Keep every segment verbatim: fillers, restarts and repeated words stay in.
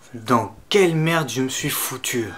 Dans quelle merde je me suis foutu?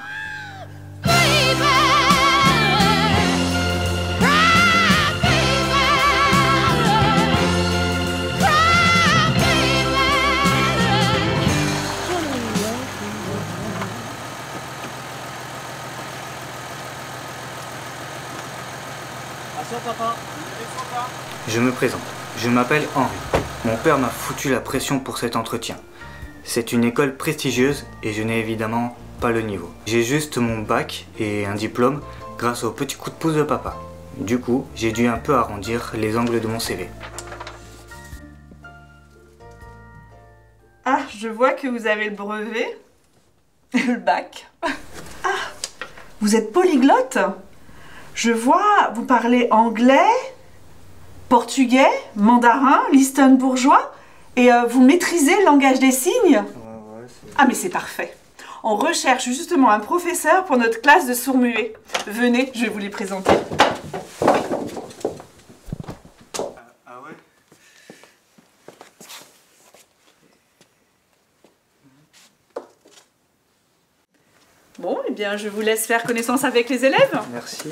Je me présente, je m'appelle Henri. Mon père m'a foutu la pression pour cet entretien. C'est une école prestigieuse et je n'ai évidemment pas le niveau. J'ai juste mon bac et un diplôme grâce au petit coup de pouce de papa. Du coup, j'ai dû un peu arrondir les angles de mon C V. Ah, je vois que vous avez le brevet, le bac. Ah, vous êtes polyglotte? Je vois, vous parlez anglais, portugais, mandarin, liston-bourgeois, et euh, vous maîtrisez le langage des signes? Ouais, ouais, ah mais c'est parfait. On recherche justement un professeur pour notre classe de sourds-muets. Venez, je vais vous les présenter. Ah ouais? Bon, eh bien, je vous laisse faire connaissance avec les élèves. Merci.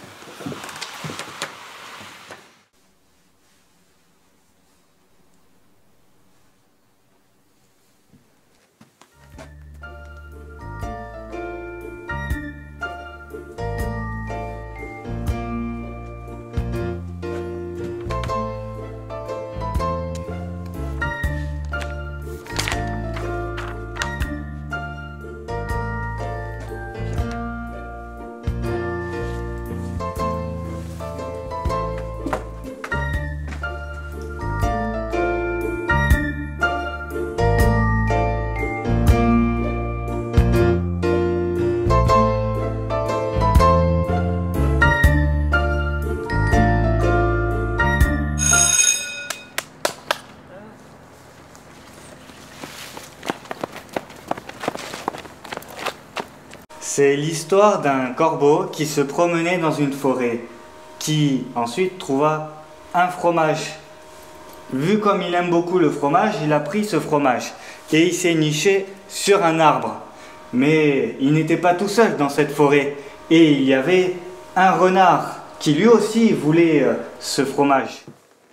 C'est l'histoire d'un corbeau qui se promenait dans une forêt, qui ensuite trouva un fromage. Vu comme il aime beaucoup le fromage, il a pris ce fromage et il s'est niché sur un arbre. Mais il n'était pas tout seul dans cette forêt et il y avait un renard qui lui aussi voulait euh, ce fromage.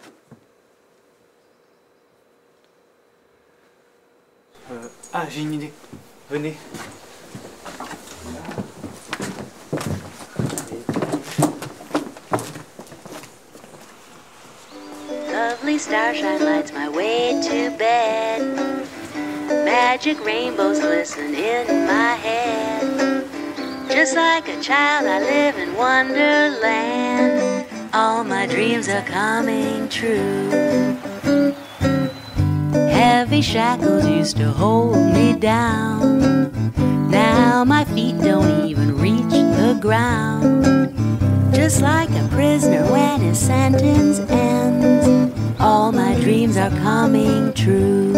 Euh, ah, j'ai une idée. Venez. Lovely starshine lights my way to bed. Magic rainbows glisten in my head. Just like a child I live in Wonderland. All my dreams are coming true. Heavy shackles used to hold me down. Now my feet don't even reach the ground. Just like a prisoner when his sentence ends. All my dreams are coming true.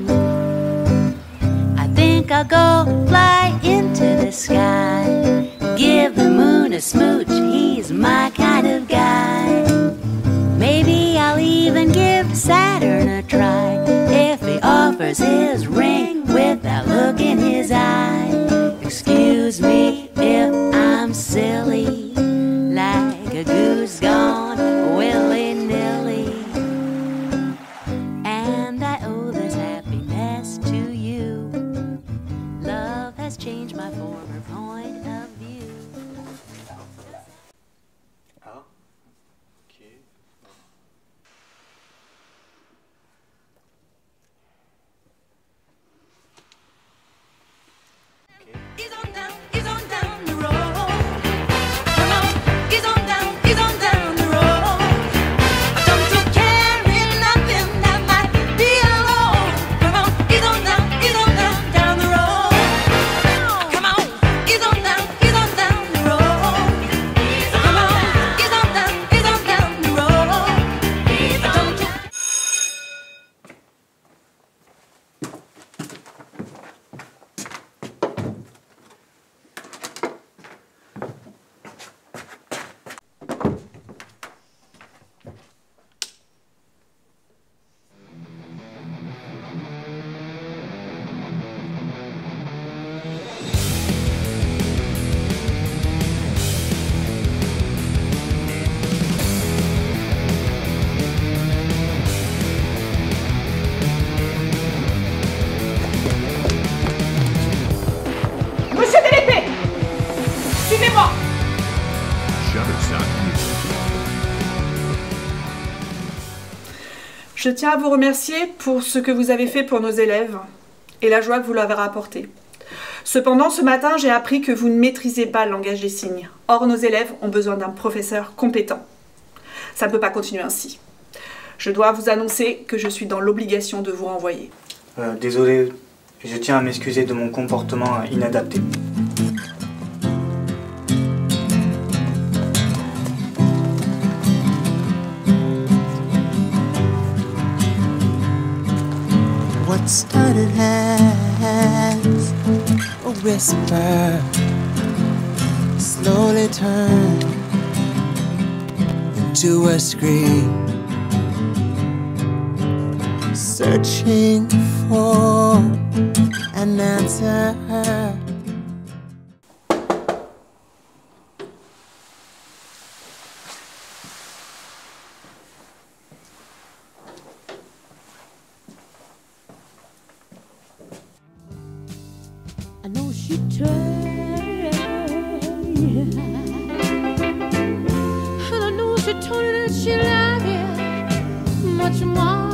I think I'll go fly into the sky. Give the moon a smooch, he's my kind of guy. Maybe I'll even give Saturn a try. If he offers his ring with that look in his eye. Excuse me if I'm silly, like a goose gone willy-nilly. And I owe this happiness to you. Love has changed my former point of view. Ah, ok. Je tiens à vous remercier pour ce que vous avez fait pour nos élèves et la joie que vous leur avez apportée. Cependant, ce matin, j'ai appris que vous ne maîtrisez pas le langage des signes. Or, nos élèves ont besoin d'un professeur compétent. Ça ne peut pas continuer ainsi. Je dois vous annoncer que je suis dans l'obligation de vous renvoyer. Euh, désolé, je tiens à m'excuser de mon comportement inadapté. What started as a whisper slowly turned into a scream, searching for an answer. I know she tried, and I know she told you that she loved you much more.